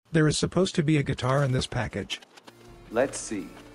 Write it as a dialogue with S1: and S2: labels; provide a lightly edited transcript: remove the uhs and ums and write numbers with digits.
S1: There is supposed to be a guitar in this package.
S2: Let's see.